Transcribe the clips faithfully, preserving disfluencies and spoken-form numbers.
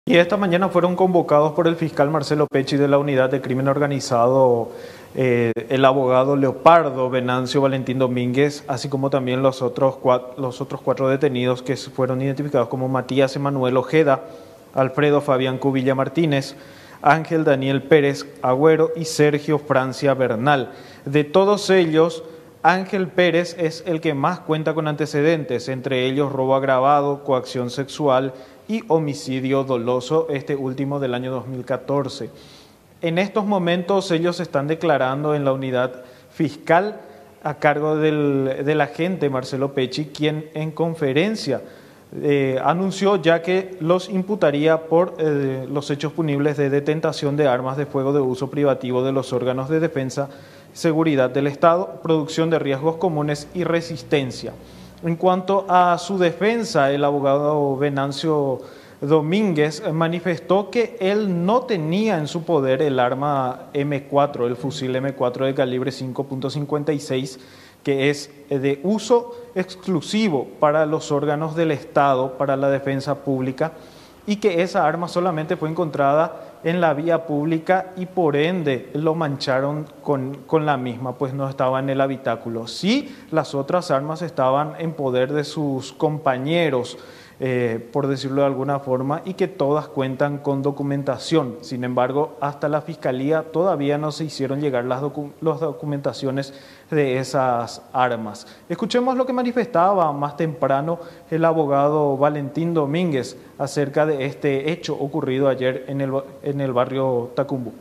Y esta mañana fueron convocados por el fiscal Marcelo Pecci de la Unidad de Crimen Organizado, eh, el abogado Leopardo Venancio Valentín Domínguez, así como también los otros, cuatro, los otros cuatro detenidos que fueron identificados como Matías Emanuel Ojeda, Alfredo Fabián Cubilla Martínez, Ángel Daniel Pérez Agüero y Sergio Francia Bernal. De todos ellos, Ángel Pérez es el que más cuenta con antecedentes, entre ellos robo agravado, coacción sexual y homicidio doloso, este último del año dos mil catorce. En estos momentos ellos están declarando en la unidad fiscal a cargo del, del agente Marcelo Pecci, quien en conferencia eh, anunció ya que los imputaría por eh, los hechos punibles de detentación de armas de fuego de uso privativo de los órganos de defensa, seguridad del Estado, producción de riesgos comunes y resistencia. En cuanto a su defensa, el abogado Venancio Domínguez manifestó que él no tenía en su poder el arma eme cuatro, el fusil eme cuatro de calibre cinco punto cincuenta y seis, que es de uso exclusivo para los órganos del Estado, para la defensa pública, y que esa arma solamente fue encontrada en la vía pública y por ende lo mancharon con, con la misma, pues no estaba en el habitáculo. Sí, las otras armas estaban en poder de sus compañeros, eh, por decirlo de alguna forma, y que todas cuentan con documentación. Sin embargo, hasta la Fiscalía todavía no se hicieron llegar las, docu las documentaciones de esas armas. Escuchemos lo que manifestaba más temprano el abogado Valentín Domínguez acerca de este hecho ocurrido ayer en el, en el barrio Tacumbu.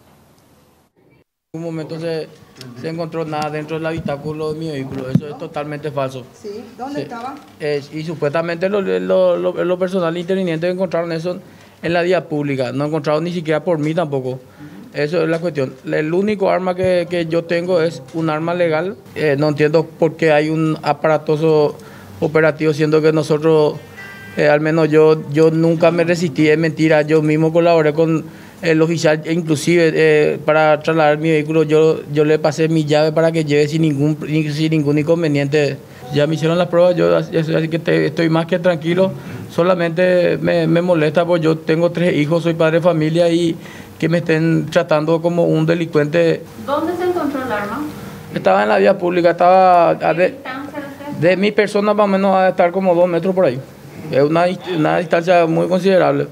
En un momento se, se encontró nada dentro del habitáculo de mi vehículo, eso es totalmente falso. Sí, ¿dónde sí. estaba? Eh, y supuestamente los lo, lo, lo personal intervinientes encontraron eso en la vía pública, no encontraron ni siquiera por mí tampoco. Uh-huh. Eso es la cuestión. El único arma que, que yo tengo es un arma legal. Eh, no entiendo por qué hay un aparatoso operativo, siendo que nosotros, eh, al menos yo, yo nunca me resistí, es mentira. Yo mismo colaboré con el oficial, e inclusive eh, para trasladar mi vehículo, yo, yo le pasé mi llave para que lleve sin ningún, sin ningún inconveniente. Ya me hicieron las pruebas, yo así que te, estoy más que tranquilo. Solamente me, me molesta porque yo tengo tres hijos, soy padre de familia y que me estén tratando como un delincuente. ¿Dónde se encontró el arma? Estaba en la vía pública, estaba ¿Qué de, distancia de, de mi persona más o menos va a estar como dos metros por ahí. Es una, una distancia muy considerable.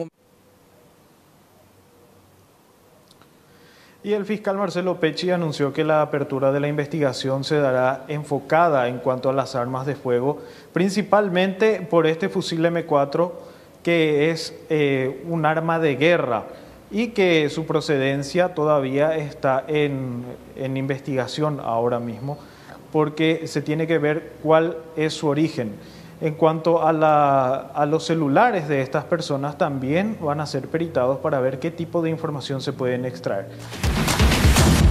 Y el fiscal Marcelo Pecci anunció que la apertura de la investigación se dará enfocada en cuanto a las armas de fuego, principalmente por este fusil eme cuatro, que es eh, un arma de guerra y que su procedencia todavía está en, en investigación ahora mismo, porque se tiene que ver cuál es su origen. En cuanto a, la, a los celulares de estas personas, también van a ser peritados para ver qué tipo de información se pueden extraer.